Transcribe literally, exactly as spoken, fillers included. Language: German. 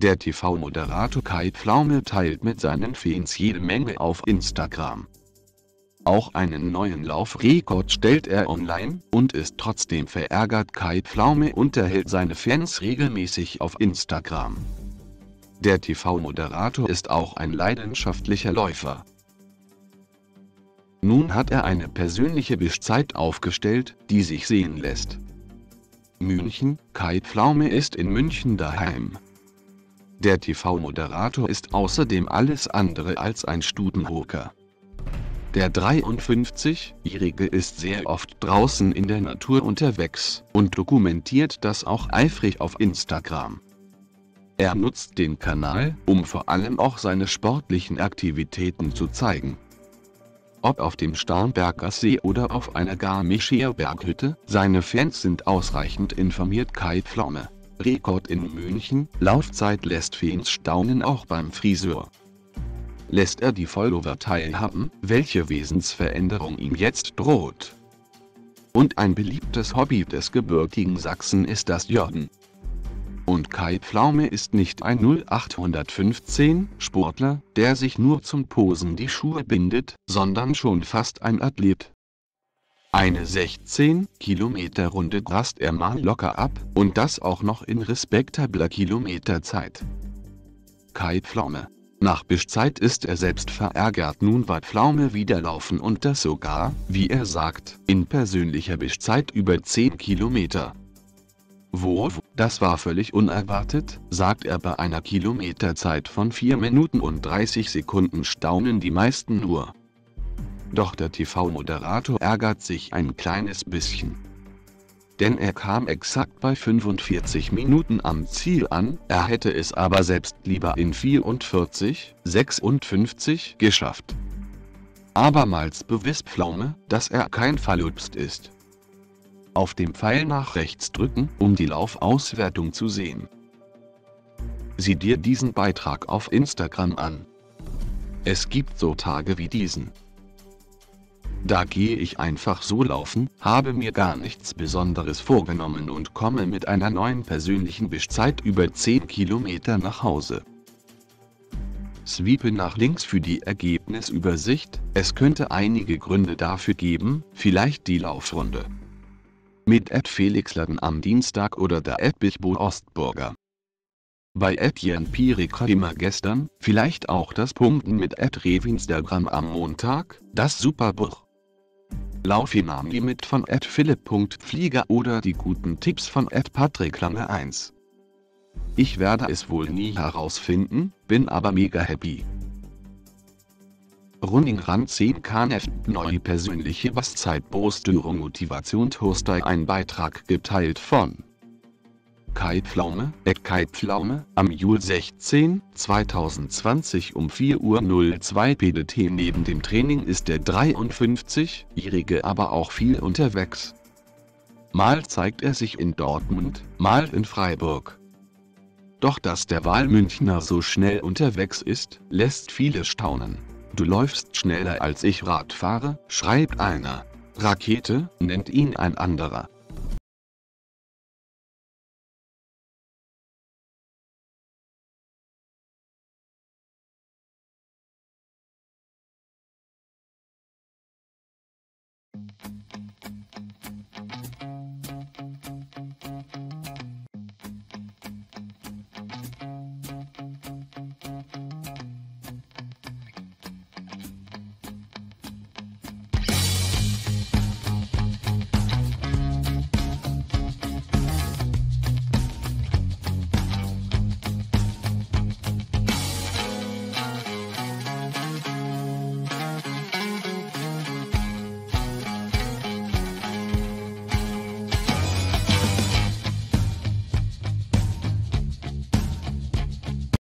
Der T V-Moderator Kai Pflaume teilt mit seinen Fans jede Menge auf Instagram. Auch einen neuen Laufrekord stellt er online und ist trotzdem verärgert. Kai Pflaume unterhält seine Fans regelmäßig auf Instagram. Der T V-Moderator ist auch ein leidenschaftlicher Läufer. Nun hat er eine persönliche Bestzeit aufgestellt, die sich sehen lässt. München: Kai Pflaume ist in München daheim. Der T V-Moderator ist außerdem alles andere als ein Stubenhocker. Der dreiundfünfzigjährige ist sehr oft draußen in der Natur unterwegs und dokumentiert das auch eifrig auf Instagram. Er nutzt den Kanal, um vor allem auch seine sportlichen Aktivitäten zu zeigen. Ob auf dem Starnberger See oder auf einer Garmischer Berghütte, seine Fans sind ausreichend informiert. Kai Pflaume: Rekord in München, Laufzeit lässt Fans staunen. Auch beim Friseur lässt er die Follower teilhaben, welche Wesensveränderung ihm jetzt droht. Und ein beliebtes Hobby des gebürtigen Sachsen ist das Joggen. Und Kai Pflaume ist nicht ein null acht fünfzehn Sportler, der sich nur zum Posen die Schuhe bindet, sondern schon fast ein Athlet. Eine sechzehn Kilometer Runde rast er mal locker ab, und das auch noch in respektabler Kilometerzeit. Kai Pflaume: Nach Bestzeit ist er selbst verärgert. Nun war Pflaume wieder laufen und das sogar, wie er sagt, in persönlicher Bestzeit über zehn Kilometer. Wo, das war völlig unerwartet, sagt er. Bei einer Kilometerzeit von vier Minuten und dreißig Sekunden staunen die meisten nur. Doch der T V-Moderator ärgert sich ein kleines bisschen. Denn er kam exakt bei fünfundvierzig Minuten am Ziel an, er hätte es aber selbst lieber in vierundvierzig sechsundfünfzig geschafft. Abermals bewies Pflaume, dass er kein Fallobst ist. Auf dem Pfeil nach rechts drücken, um die Laufauswertung zu sehen. Sieh dir diesen Beitrag auf Instagram an. Es gibt so Tage wie diesen. Da gehe ich einfach so laufen, habe mir gar nichts Besonderes vorgenommen und komme mit einer neuen persönlichen Bestzeit über zehn Kilometer nach Hause. Swipe nach links für die Ergebnisübersicht. Es könnte einige Gründe dafür geben, vielleicht die Laufrunde mit Ed Felixladen am Dienstag oder der Ed Bichbo Ostburger. Bei Ed Jan Pirikreimer gestern, vielleicht auch das Pumpen mit Ed Rewinstagram am Montag, das Superbuch. Lauffinami mit von Ed Philipp.Flieger oder die guten Tipps von Ed Patrick Lange eins. Ich werde es wohl nie herausfinden, bin aber mega happy. Running Run zehn Kilometer, neue persönliche Bestzeit. Poststörung Motivation. Toaster. Ein Beitrag geteilt von Kai Pflaume, at Kai Pflaume, am Juli sechzehnten zweitausendzwanzig um vier Uhr null zwei P D T. Neben dem Training ist der dreiundfünfzigjährige aber auch viel unterwegs. Mal zeigt er sich in Dortmund, mal in Freiburg. Doch dass der Wahlmünchner so schnell unterwegs ist, lässt viele staunen. Du läufst schneller als ich Rad fahre, schreibt einer. Rakete, nennt ihn ein anderer.